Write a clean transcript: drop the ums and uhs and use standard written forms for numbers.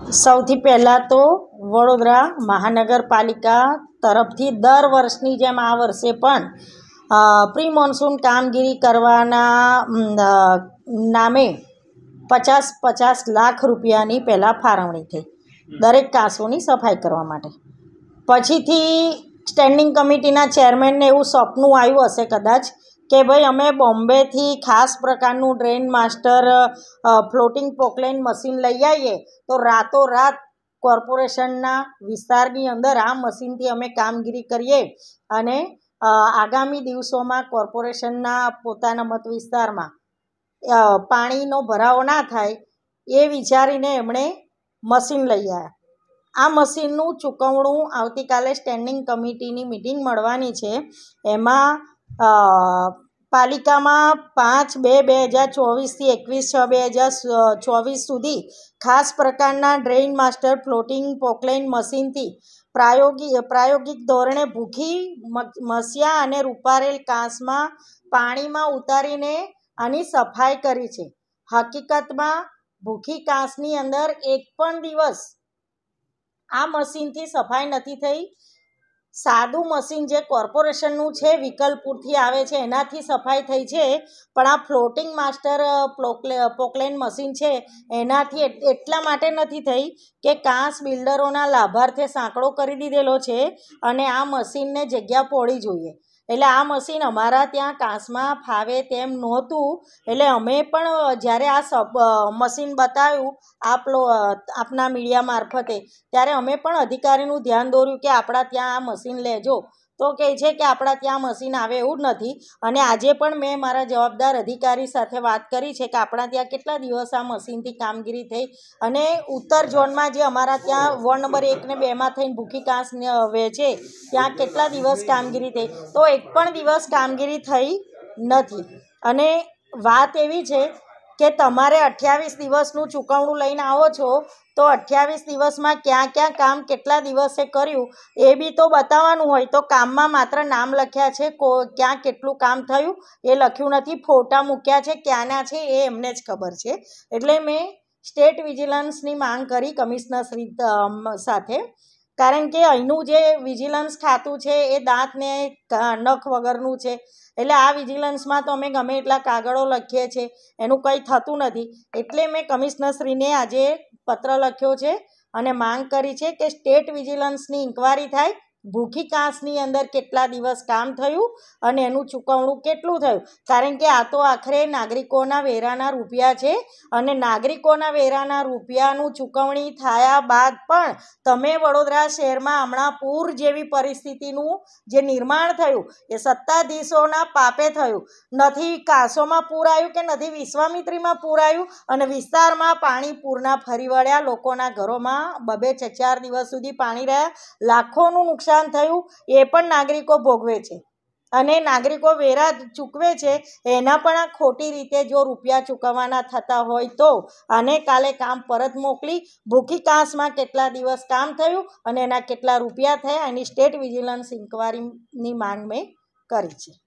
સૌથી પહેલાં તો વડોદરા મહાનગરપાલિકા તરફથી દર વર્ષની જેમ આ વર્ષે પણ પ્રી મોન્સૂન કામગીરી કરવાના નામે 50 લાખ રૂપિયાની પહેલાં ફાળવણી થઈ દરેક કાંસોની સફાઈ કરવા માટે. પછીથી સ્ટેન્ડિંગ કમિટીના ચેરમેનને એવું સપનું આવ્યું હશે કદાચ કે ભાઈ અમે બોમ્બેથી ખાસ પ્રકારનું drain master floating poclain machine લઈ આવીએ તો રાતોરાત કોર્પોરેશનના વિસ્તારની અંદર આ મશીનથી અમે કામગીરી કરીએ અને આગામી દિવસોમાં કોર્પોરેશનના પોતાના મત વિસ્તારમાં પાણીનો ભરાવો ના થાય એ વિચારીને એમણે મશીન લઈ આવ્યા. આ મશીનનું ચૂકવણું આવતીકાલે સ્ટેન્ડિંગ કમિટીની મિટિંગ મળવાની છે. એમાં પાલિકામાં 5/2/2024થી 21/6/2024 સુધી ખાસ પ્રકારના ડ્રેઇન માસ્ટર ફ્લોટિંગ પોકલાઇન મશીનથી પ્રાયોગિક ધોરણે ભૂખી મસિયા અને રૂપારેલ કાંસમાં પાણીમાં ઉતારીને આની સફાઈ કરી છે. હકીકતમાં ભૂખી કાંસની અંદર એક પણ દિવસ આ મશીનથી સફાઈ નથી થઈ. સાદું મશીન જે કોર્પોરેશનનું છે વિકલપુરથી આવે છે એનાથી સફાઈ થઈ છે, પણ આ ફ્લોટિંગ માસ્ટર પોકલાઇન મશીન છે એનાથી એટલા માટે નથી થઈ કે કાંસ બિલ્ડરોના લાભાર્થે સાંકડો કરી દીધેલો છે અને આ મશીનને જગ્યા પહોળી જોઈએ. એટલે આ મશીન અમારા ત્યાં કાંસમાં ફાવે તેમ નહોતું. એટલે અમે પણ જ્યારે આ મશીન બતાવ્યું આપના મીડિયા મારફતે ત્યારે અમે પણ અધિકારીનું ધ્યાન દોર્યું કે આપણા ત્યાં આ મશીન લેજો. તો કહે છે કે આપણા ત્યાં મશીન આવે એવું જ નથી. અને આજે પણ મેં મારા જવાબદાર અધિકારી સાથે વાત કરી છે કે આપણા ત્યાં કેટલા દિવસ આ મશીનથી કામગીરી થઈ અને ઉત્તર ઝોનમાં જે અમારા ત્યાં વોર્ડ નંબર 1 અને 2માં થઈને ભૂખી કાંસ વેચે ત્યાં કેટલા દિવસ કામગીરી થઈ, તો એક પણ દિવસ કામગીરી થઈ નથી. અને વાત એવી છે કે તમારે 28 દિવસનું ચૂકવણું લઈને આવો છો તો 28 દિવસમાં ક્યાં ક્યાં કામ કેટલા દિવસે કર્યું એ બી તો બતાવવાનું હોય. તો કામમાં માત્ર નામ લખ્યા છે, ક્યાં કેટલું કામ થયું એ લખ્યું નથી. ફોટા મૂક્યા છે, ક્યાંના છે એ એમને જ ખબર છે. એટલે મેં સ્ટેટ વિજિલન્સની માંગ કરી કમિશનરશ્રી સાથે, કારણ કે અહીંનું જે વિજિલન્સ ખાતું છે એ દાંતને નખ વગરનું છે. એટલે આ વિજિલન્સમાં તો અમે ગમે એટલા કાગળો લખીએ છીએ, એનું કંઈ થતું નથી. એટલે મેં કમિશનરશ્રીને આજે પત્ર લખ્યો છે અને માંગ કરી છે કે સ્ટેટ વિજિલન્સની ઇન્ક્વાયરી થાય, ભૂખી કાંસની અંદર કેટલા દિવસ કામ થયું અને એનું ચૂકવણું કેટલું થયું. કારણ કે આ તો આખરે નાગરિકોના વેરાના રૂપિયા છે અને નાગરિકોના વેરાના રૂપિયાનું ચૂકવણી થયા બાદ પણ તમે વડોદરા શહેરમાં હમણાં પૂર જેવી પરિસ્થિતિનું જે નિર્માણ થયું એ સત્તાધીશોના પાપે થયું. નથી કાંસોમાં પૂર આવ્યું કે નથી વિશ્વામિત્રીમાં પૂર આવ્યું અને વિસ્તારમાં પાણી પૂરના ફરી વળ્યા. લોકોના ઘરોમાં 2-4 દિવસ સુધી પાણી રહ્યા, લાખોનું નુકસાન થયું. એ પણ નાગરિકો ભોગવે છે અને નાગરિકો વેરા ચૂકવે છે એના પણ આ ખોટી રીતે જો રૂપિયા ચૂકવવાના થતા હોય તો આને કાલે કામ પરત મોકલી ભૂખી કાંસમાં કેટલા દિવસ કામ થયું અને એના કેટલા રૂપિયા થયા એની સ્ટેટ વિજિલન્સ ઇન્ક્વાયરીની માંગ મેં કરી છે.